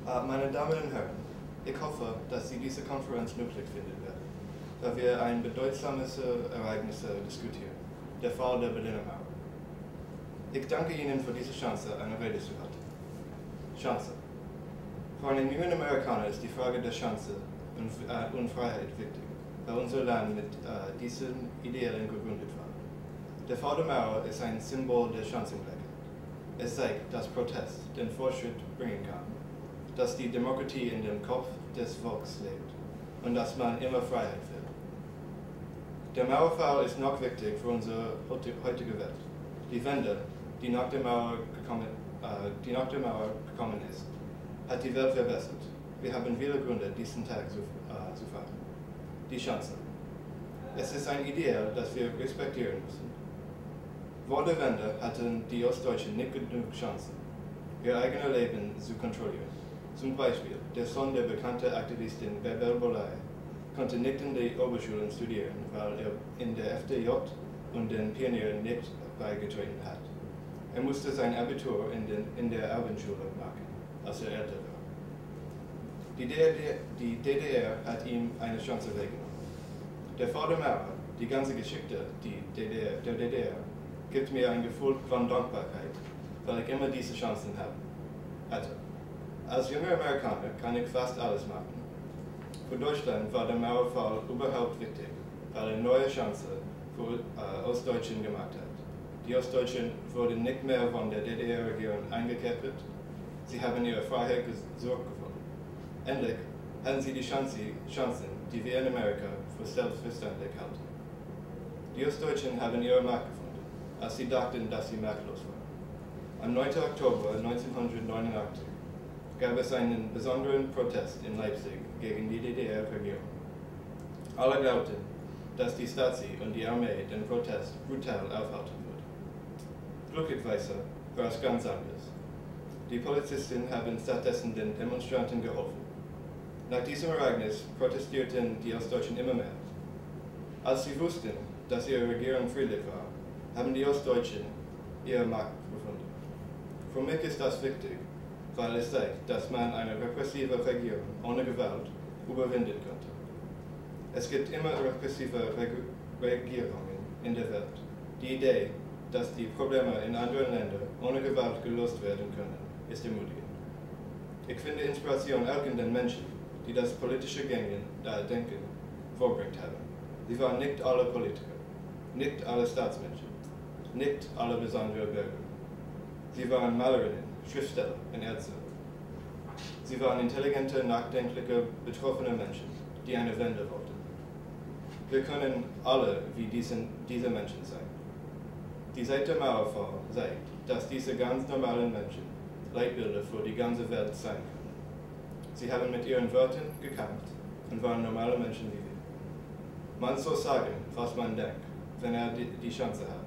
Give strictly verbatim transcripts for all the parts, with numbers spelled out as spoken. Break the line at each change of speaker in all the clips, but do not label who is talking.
Meine Damen und Herren, ich hoffe, dass Sie diese Konferenz nützlich finden werden, da wir ein bedeutsames Ereignis diskutieren, der Fall der Berliner Mauer. Ich danke Ihnen für diese Chance, eine Rede zu halten. Chance. Für einen jungen Amerikaner ist die Frage der Chance und, äh, und Freiheit wichtig, weil unser Land mit äh, diesen Idealen gegründet war. Der Fall der Mauer ist ein Symbol der Chancengleichheit. Es zeigt, dass Protest den Fortschritt bringen kann, dass die Demokratie in dem Kopf des Volkes lebt und dass man immer Freiheit will. Der Mauerfall ist noch wichtig für unsere heutige Welt. Die Wende, die nach der Mauer gekommen, äh, die nach der Mauer gekommen ist, hat die Welt verbessert. Wir haben viele Gründe, diesen Tag zu, äh, zu feiern. Die Chance. Es ist ein Ideal, das wir respektieren müssen. Vor der Wende hatten die Ostdeutschen nicht genug Chancen, ihr eigenes Leben zu kontrollieren. Zum Beispiel, der Sohn der bekannten Aktivistin Doerr konnte nicht in den Oberschulen studieren, weil er in der F D J und den Pionieren nicht beigetreten hat. Er musste sein Abitur in, den, in der Abendschule machen, als er älter war. Die D D R, die D D R hat ihm eine Chance weggenommen. Der Fall der Mauer, die ganze Geschichte die D D R, der D D R, gibt mir ein Gefühl von Dankbarkeit, weil ich immer diese Chancen hatte. Als junger Amerikaner kann ich fast alles machen. Für Deutschland war der Mauerfall überhaupt wichtig, weil er eine neue Chance für äh, Ostdeutschen gemacht hat. Die Ostdeutschen wurden nicht mehr von der D D R-Regierung eingekettet, sie haben ihre Freiheit zurückgefunden. Endlich hatten sie die Chance, Chancen, die wir in Amerika für selbstverständlich halten. Die Ostdeutschen haben ihre Macht gefunden, als sie dachten, dass sie machtlos waren. Am neunten Oktober neunzehnhundertneunundachtzig gab es einen besonderen Protest in Leipzig gegen die D D R-Regierung. Alle glaubten, dass die Stasi und die Armee den Protest brutal aufhalten würde. Glücklicherweise war es ganz anders. Die Polizisten haben stattdessen den Demonstranten geholfen. Nach diesem Ereignis protestierten die Ostdeutschen immer mehr. Als sie wussten, dass ihre Regierung friedlich war, haben die Ostdeutschen ihre Macht gefunden. Für mich ist das wichtig, weil es zeigt, dass man eine repressive Regierung ohne Gewalt überwinden könnte. Es gibt immer repressive Reg Regierungen in der Welt. Die Idee, dass die Probleme in anderen Ländern ohne Gewalt gelöst werden können, ist ermutigend. Ich finde Inspiration auch in den Menschen, die das politische Gängen, da Denken, vorbringt haben. Sie waren nicht alle Politiker, nicht alle Staatsmenschen, nicht alle besondere Bürger. Sie waren Malerinnen, Schriftsteller und Ärzte. Sie waren intelligente, nachdenkliche, betroffene Menschen, die eine Wende wollten. Wir können alle wie diesen, diese Menschen sein. Die Seit der Mauerfall zeigt, dass diese ganz normalen Menschen Leitbilder für die ganze Welt sein können. Sie haben mit ihren Wörtern gekämpft und waren normale Menschen wie wir. Man soll sagen, was man denkt, wenn er die, die Chance hat,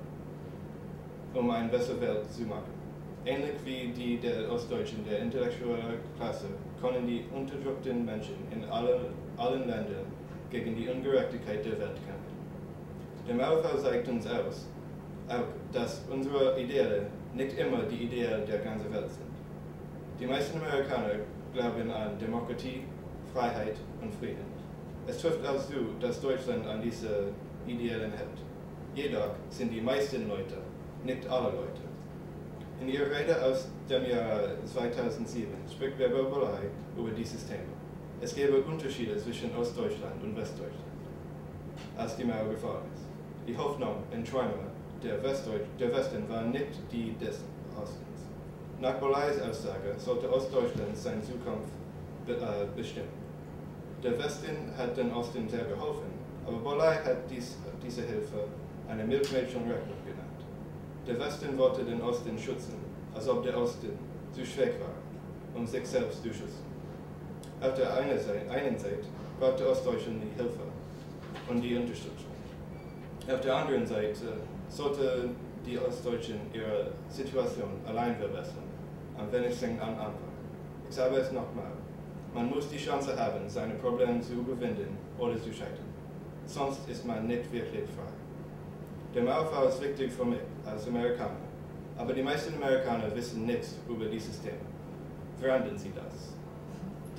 um eine bessere Welt zu machen. Ähnlich wie die der Ostdeutschen der intellektuellen Klasse können die unterdrückten Menschen in alle, allen Ländern gegen die Ungerechtigkeit der Welt kämpfen. Der Mauerfall zeigt uns aus, auch, dass unsere Ideale nicht immer die Ideale der ganzen Welt sind. Die meisten Amerikaner glauben an Demokratie, Freiheit und Frieden. Es trifft auch zu, dass Deutschland an diese Idealen hält. Jedoch sind die meisten Leute, nicht alle Leute. In ihrer Rede aus dem Jahr zweitausendsieben spricht Doerr über dieses Thema. Es gäbe Unterschiede zwischen Ostdeutschland und Westdeutschland, als die Mauer gefallen ist. Die Hoffnung und Träume der, der Westen waren nicht die des Ostens. Nach Bollais Aussage sollte Ostdeutschland seine Zukunft be äh, bestimmen. Der Westen hat den Osten sehr geholfen, aber Bollais hat dies, diese Hilfe eine Milchmädchenrechnung genannt. Der Westen wollte den Osten schützen, als ob der Osten zu schwach war, um sich selbst zu schützen. Auf der einen Seite, einen Seite brauchte Ostdeutschland die Hilfe und die Unterstützung. Auf der anderen Seite sollte die Ostdeutschen ihre Situation allein verbessern, am wenigsten am Anfang. Ich sage es nochmal, man muss die Chance haben, seine Probleme zu überwinden oder zu scheitern. Sonst ist man nicht wirklich frei. Der Mauerfall ist wichtig für mich als Amerikaner, aber die meisten Amerikaner wissen nichts über dieses Thema. Verändern Sie das.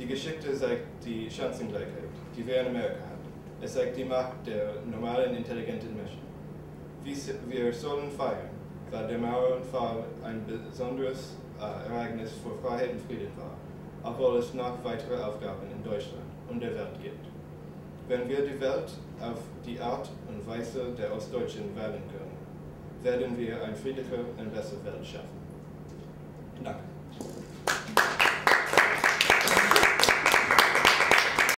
Die Geschichte zeigt die Chancengleichheit, die wir in Amerika haben. Es zeigt die Macht der normalen, intelligenten Menschen. Wir sollen feiern, weil der Mauerfall ein besonderes äh, Ereignis für Freiheit und Frieden war, obwohl es noch weitere Aufgaben in Deutschland und der Welt gibt. Wenn wir die Welt auf die Art und Weise der Ostdeutschen wählen können, werden wir eine friedliche und bessere Welt schaffen. Danke.